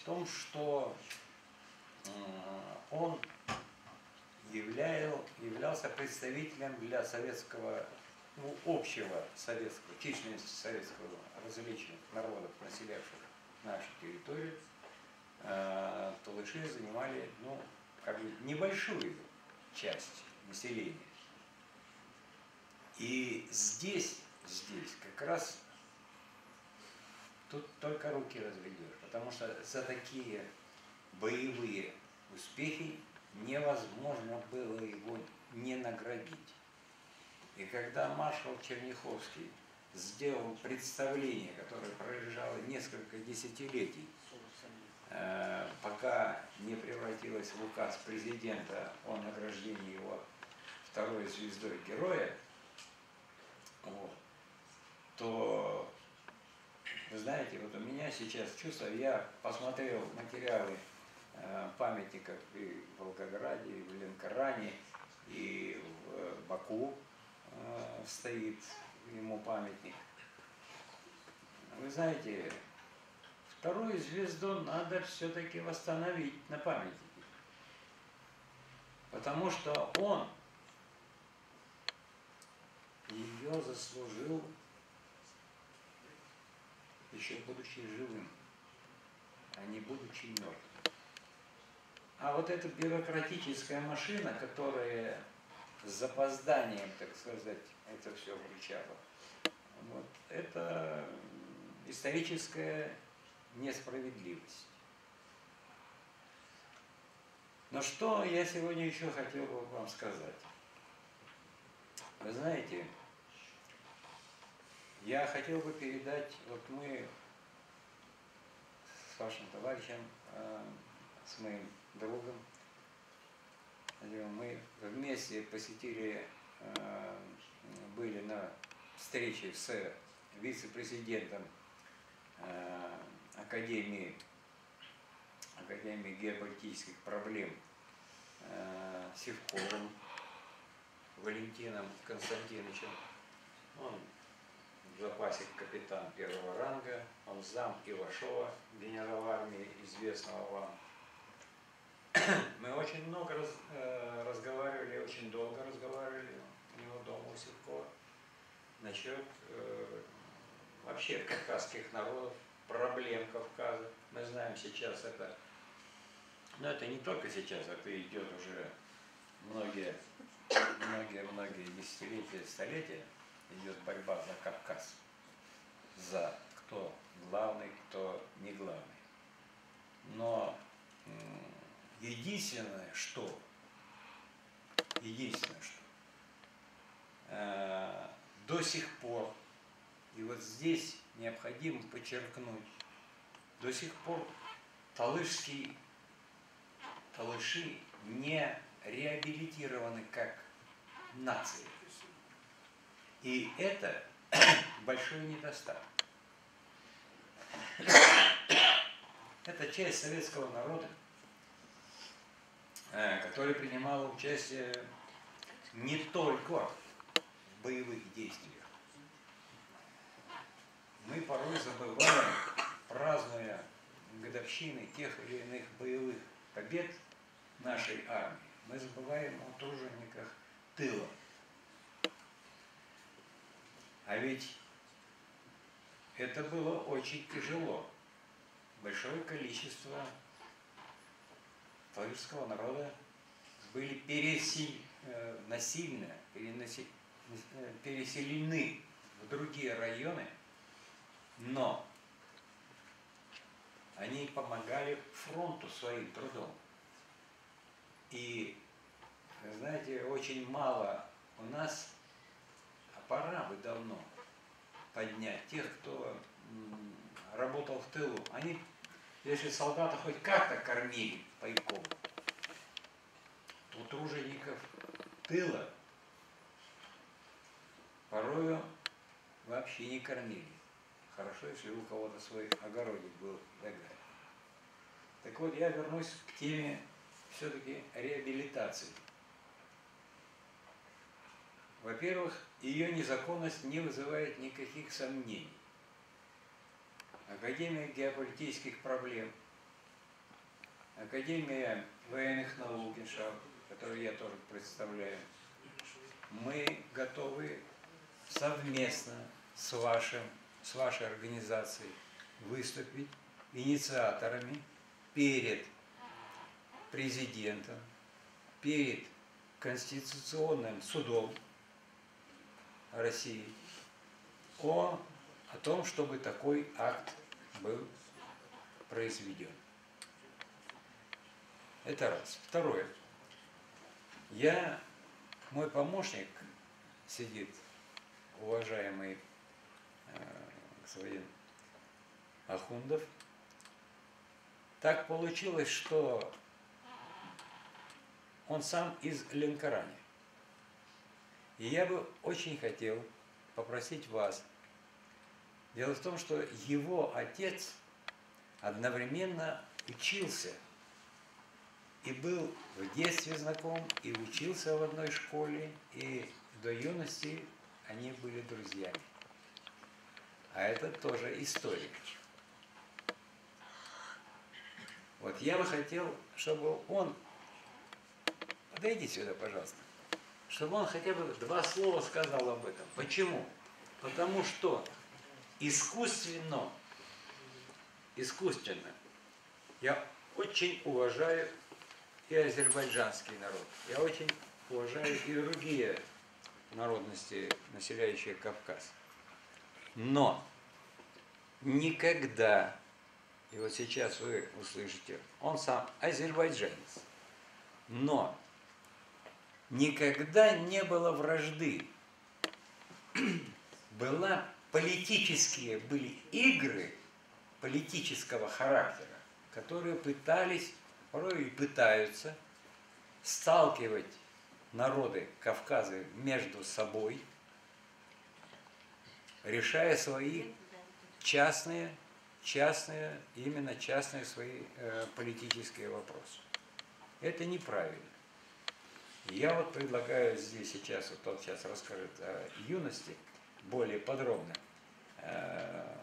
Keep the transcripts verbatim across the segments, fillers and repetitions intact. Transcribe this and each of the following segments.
том, что он являл, являлся представителем для советского, ну, общего советского, численности советского различных народов, населявших нашу территорию. Талыши занимали, ну, как бы небольшую часть населения. И здесь, здесь как раз тут только руки разведешь, потому что за такие боевые успехи невозможно было его не наградить. И когда маршал Черняховский сделал представление, которое пролежало несколько десятилетий, пока не превратилось в указ президента о награждении его второй звездой героя, вот, то, вы знаете, вот у меня сейчас чувство, я посмотрел материалы э, памятников и в Волгограде, и в Ленкоране, и в Баку э, стоит ему памятник. Вы знаете, вторую звезду надо все-таки восстановить на памятнике, потому что он ее заслужил, еще будучи живым, а не будучи мертвым. А вот эта бюрократическая машина, которая с запозданием, так сказать, это все вручала, вот, это историческая несправедливость. Но что я сегодня еще хотел бы вам сказать? Вы знаете, я хотел бы передать, вот мы с вашим товарищем, с моим другом, мы вместе посетили, были на встрече с вице-президентом Академии, Академии геополитических проблем Сивковым Валентином Константиновичем. Он в запасе капитан первого ранга, он зам Ивашова, генерал армии, известного вам. Мы очень много раз, э, разговаривали, очень долго разговаривали у него дома у Сивкова насчет э, вообще кавказских народов, проблем Кавказа. Мы знаем сейчас это, но это не только сейчас, это идет уже многие, многие, многие десятилетия, столетия, идет борьба за Кавказ, за кто главный, кто не главный. Но единственное, что, единственное, что э, до сих пор, и вот здесь необходимо подчеркнуть, до сих пор талышские, талыши не реабилитированы как нация. И это большой недостаток. Это часть советского народа, который принимал участие не только в боевых действиях. Мы порой забываем, празднуя годовщины тех или иных боевых побед нашей армии, мы забываем о тружениках тыла. А ведь это было очень тяжело. Большое количество талышского народа были пересел... насильно переноси... переселены в другие районы, но они помогали фронту своим трудом. И, знаете, очень мало у нас, а пора бы давно поднять тех, кто работал в тылу. Они, если солдата хоть как-то кормили пайком, то тружеников тыла порою вообще не кормили. Хорошо, если у кого-то свой огородик был и так далее. Так вот, я вернусь к теме все-таки реабилитации. Во-первых, ее незаконность не вызывает никаких сомнений. Академия геополитических проблем Академия военных наук, иншаллах, которую я тоже представляю, мы готовы совместно с, вашим, с вашей организацией выступить инициаторами перед президентом, перед Конституционным судом России о, о том, чтобы такой акт был произведен. Это раз. Второе. Я, мой помощник сидит, уважаемый э, господин Ахундов. Так получилось, что он сам из Ленкорани. И я бы очень хотел попросить вас. Дело в том, что его отец одновременно учился и был в детстве знаком, и учился в одной школе, и до юности они были друзьями. А это тоже историк. Вот я бы хотел, чтобы он... Подойди сюда, пожалуйста. Чтобы он хотя бы два слова сказал об этом. Почему? Потому что искусственно, искусственно я очень уважаю и азербайджанский народ. Я очень уважаю и другие народности, населяющие Кавказ. Но никогда, и вот сейчас вы услышите, он сам азербайджанец, но никогда не было вражды. Была политические, были игры политического характера, которые пытались, порой и пытаются, сталкивать народы Кавказа между собой, решая свои частные, частные, именно частные свои э, политические вопросы. Это неправильно. Я вот предлагаю здесь сейчас, вот он сейчас расскажет о юности более подробно, э,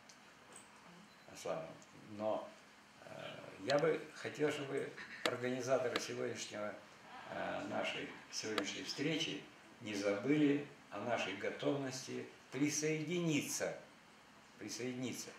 но э, я бы хотел, чтобы организаторы сегодняшнего, э, нашей сегодняшней встречи не забыли о нашей готовности присоединиться, присоединиться